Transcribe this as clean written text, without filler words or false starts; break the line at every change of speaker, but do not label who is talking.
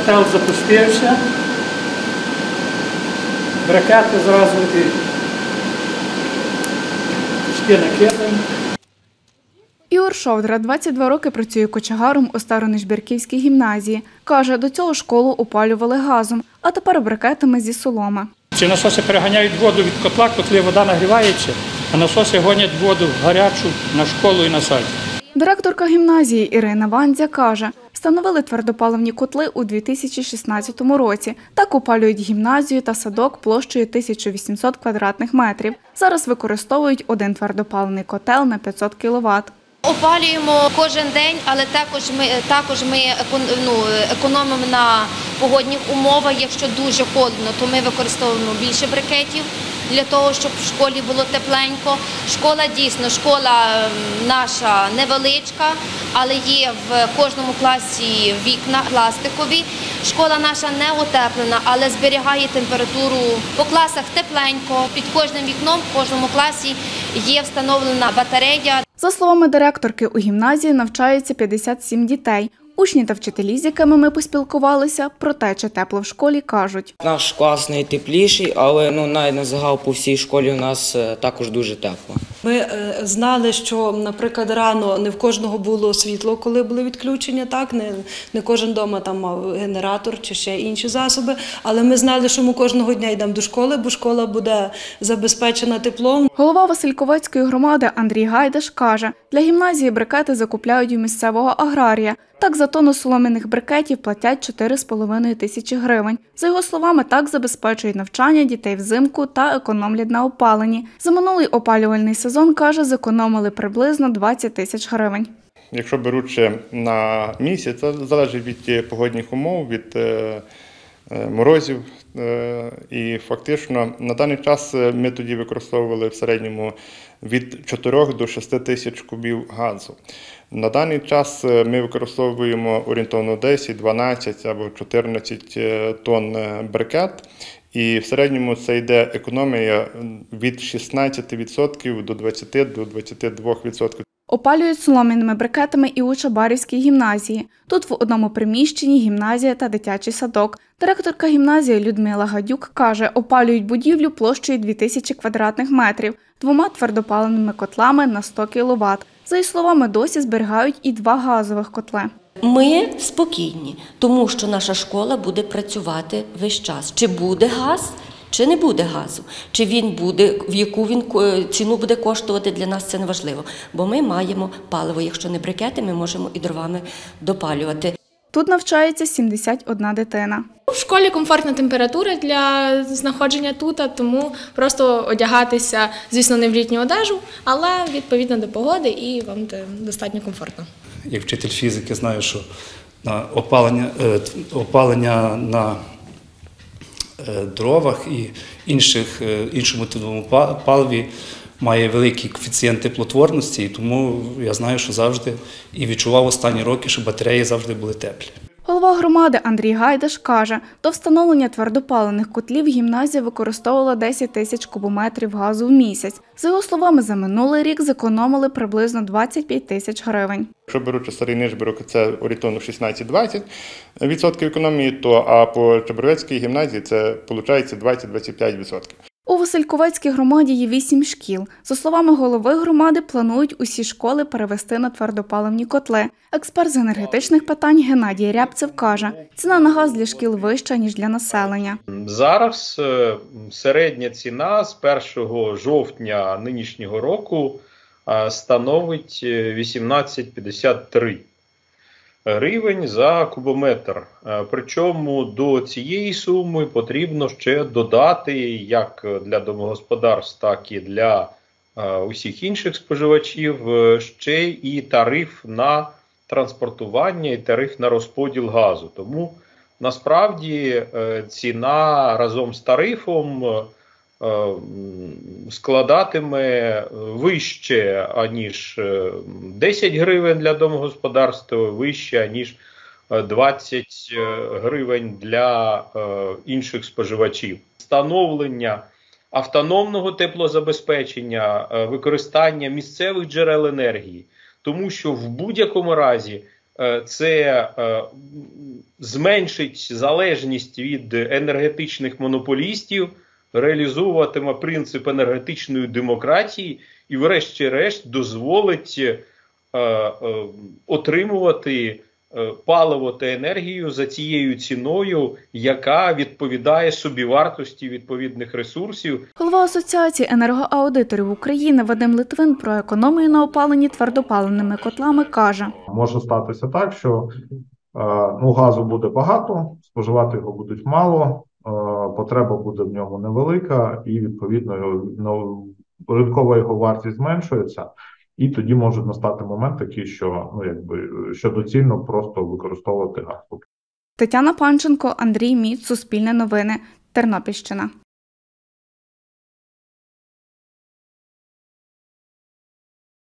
котел запустився, брикети зразу і накидаємо.
Ігор Шовдра 22 роки працює кочегаром у Старонижбірківській гімназії. Каже, до цього школу опалювали газом, а тепер брикетами зі соломи.
Ці насоси переганяють воду від котла, коли вода нагрівається, а насоси гонять воду гарячу на школу і на садик.
Директорка гімназії Ірина Вандзя каже, встановили твердопаливні котли у 2016 році. Так опалюють гімназію та садок площею 1800 квадратних метрів. Зараз використовують один твердопаливний котел на 500 кВт.
Опалюємо кожен день, але також ми економимо на погодних умовах. Якщо дуже холодно, то ми використовуємо більше брикетів для того, щоб в школі було тепленько. Школа дійсно, школа наша невеличка, але є в кожному класі вікна пластикові. Школа наша не утеплена, але зберігає температуру. По класах тепленько, під кожним вікном в кожному класі є встановлена батарея.
За словами директорки, у гімназії навчаються 57 дітей. Учні та вчителі, з якими ми поспілкувалися, про те, чи тепло в школі, кажуть.
Наш клас найтепліший, але навіть на загал по всій школі у нас також дуже тепло.
Ми знали, що, наприклад, рано не в кожного було світло, коли були відключення, так? Не кожен вдома там мав генератор чи ще інші засоби, але ми знали, що ми кожного дня йдемо до школи, бо школа буде забезпечена теплом.
Голова Васильковецької громади Андрій Гайдаш каже, для гімназії брикети закупляють у місцевого аграрія. Так, за тонну солом'яних брикетів платять 4,5 тисячі гривень. За його словами, так забезпечують навчання дітей взимку та економлять на опаленні. За минулий опалювальний сезон, каже, зекономили приблизно 20 тисяч гривень.
Якщо беручи на місяць, це залежить від погодних умов, від морозів. І фактично на даний час ми тоді використовували в середньому від 4 до 6 тисяч кубів газу. На даний час ми використовуємо орієнтовно 10, 12 або 14 тонн брикет. І в середньому це йде економія від 16% до 20-22%.
Опалюють солом'яними брикетами і у Чабарівській гімназії. Тут в одному приміщенні гімназія та дитячий садок. Директорка гімназії Людмила Гадюк каже, опалюють будівлю площею 2000 квадратних метрів, 2 твердопаливними котлами на 100 кВт. За її словами, досі зберігають і 2 газових котли.
Ми спокійні, тому що наша школа буде працювати весь час. Чи буде газ, чи не буде газу, чи він буде, в яку він ціну буде коштувати, для нас це не важливо. Бо ми маємо паливо, якщо не брикети, ми можемо і дровами допалювати.
Тут навчається 71 дитина.
В школі комфортна температура для знаходження тут, тому просто одягатися, звісно, не в літню одежу, але відповідно до погоди і вам достатньо комфортно.
Як вчитель фізики знаю, що опалення на дровах і іншому типовому паливі має великий коефіцієнт теплотворності, і тому я знаю, що завжди і відчував останні роки, що батареї завжди були теплі.
Голова громади Андрій Гайдаш каже, до встановлення твердопаливних котлів гімназія використовувала 10 тисяч кубометрів газу в місяць. За його словами, за минулий рік зекономили приблизно 25 тисяч гривень.
Якщо беручи Старий Нижбірок, це орієнтовно 16-20% економії, а по Чабарівській гімназії це виходить 20-25%.
У Васильковецькій громаді є 8 шкіл. За словами голови громади, планують усі школи перевести на твердопаливні котли. Експерт з енергетичних питань Геннадій Рябцев каже, ціна на газ для шкіл вища, ніж для населення.
Зараз середня ціна з 1 жовтня нинішнього року становить 18,53 гривень за кубометр. Причому до цієї суми потрібно ще додати як для домогосподарств, так і для усіх інших споживачів ще і тариф на транспортування і тариф на розподіл газу. Тому насправді ціна разом з тарифом складатиме вище, аніж 10 гривень для домогосподарства, вище, аніж 20 гривень для інших споживачів. Встановлення автономного теплозабезпечення, використання місцевих джерел енергії, тому що в будь-якому разі це зменшить залежність від енергетичних монополістів, реалізовуватиме принцип енергетичної демократії і врешті-решт дозволить отримувати паливо та енергію за тією ціною, яка відповідає собівартості відповідних ресурсів.
Голова Асоціації енергоаудиторів України Вадим Литвин про економію на опаленні твердопаливними котлами каже.
Може статися так, що газу буде багато, споживати його будуть мало, потреба буде в ньому невелика і, відповідно, ринкова його вартість зменшується. І тоді може настати момент такий, що доцільно просто використовувати газ.
Тетяна Панченко, Андрій Міц, Суспільне новини, Тернопільщина.